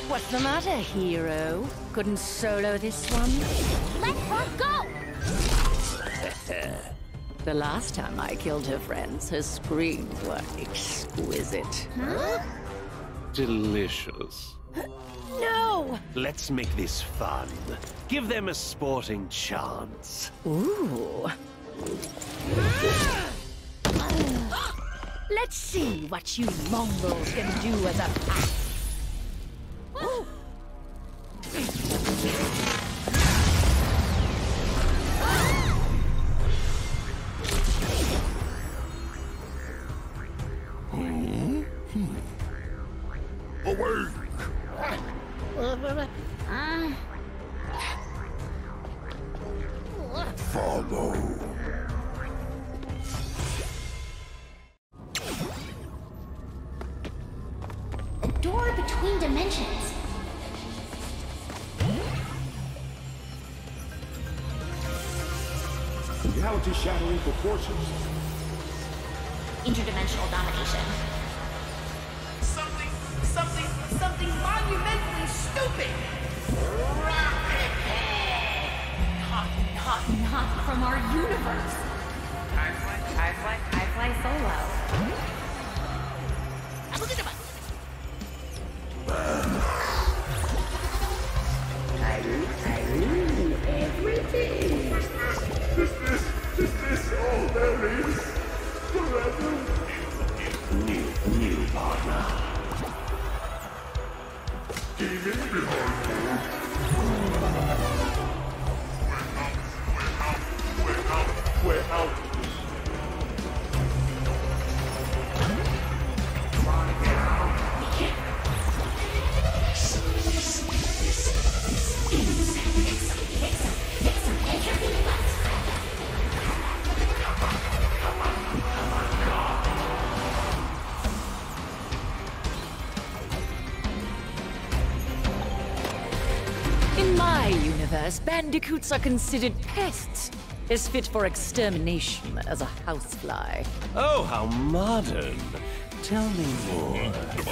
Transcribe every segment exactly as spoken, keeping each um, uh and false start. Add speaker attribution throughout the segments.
Speaker 1: What's the matter, hero? Couldn't solo this one?
Speaker 2: Let her go!
Speaker 1: The last time I killed her friends, her screams were exquisite.
Speaker 2: Huh?
Speaker 3: Delicious.
Speaker 1: No!
Speaker 3: Let's make this fun. Give them a sporting chance.
Speaker 1: Ooh. Let's see what you mongrels can do as a pack.
Speaker 4: Away! Follow.
Speaker 2: A door between dimensions.
Speaker 4: Reality-shattering proportions.
Speaker 2: Interdimensional domination.
Speaker 5: Something, something, something monumentally stupid!
Speaker 2: Not, not, not from our universe.
Speaker 6: I fly, I fly, I fly solo.
Speaker 4: I mean everything. Is this, is this all there is? Forever? New, new partner. Demon behind you. We're out, we're out, we're out. Come on, get out.
Speaker 1: In my universe, bandicoots are considered pests, as fit for extermination as a housefly.
Speaker 3: Oh, how modern. Tell me more.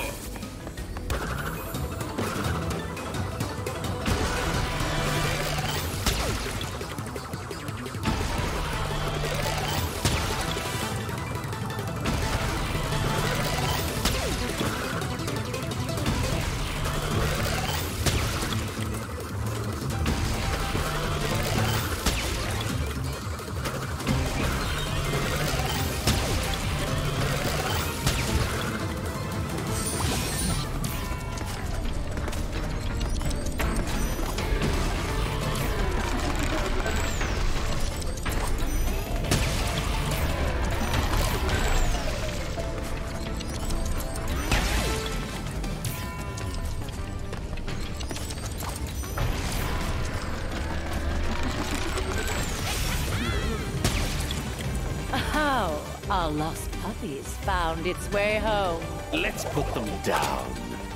Speaker 1: How our lost puppies found its way home.
Speaker 3: Let's put them down.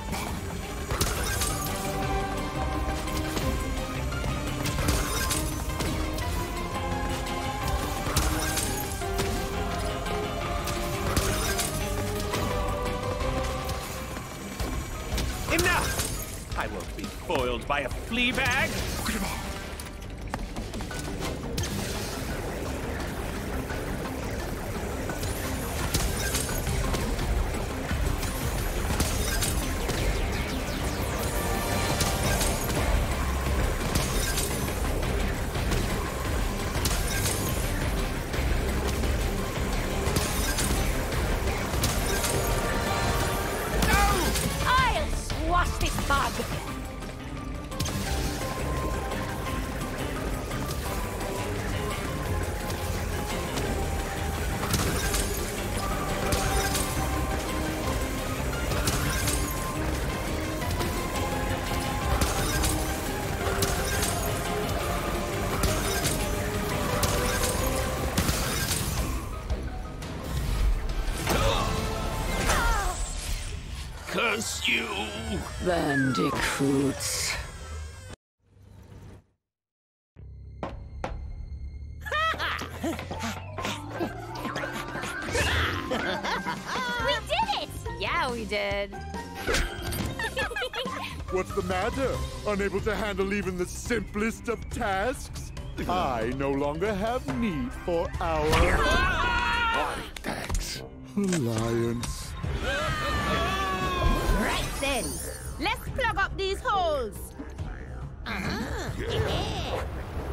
Speaker 3: Enough! I won't be foiled by a flea bag. Curse you!
Speaker 1: Bandicoots.
Speaker 2: We did it!
Speaker 6: Yeah, we did.
Speaker 4: What's the matter? Unable to handle even the simplest of tasks? I no longer have need for our Cortex alliance.
Speaker 5: Right then, let's plug up these holes. Uh-huh. Yeah.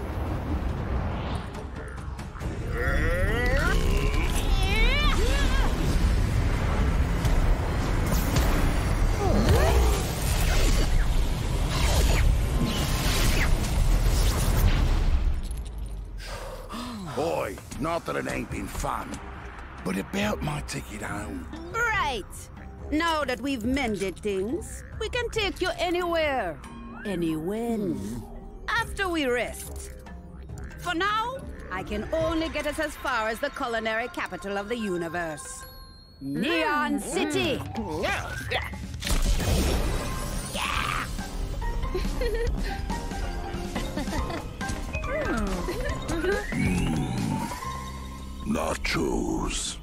Speaker 7: Boy, not that it ain't been fun, but about my ticket home.
Speaker 5: Right. Now that we've mended things, we can take you anywhere, anywhen, after we rest. For now, I can only get us as far as the culinary capital of the universe, Neon City.
Speaker 7: Nachos.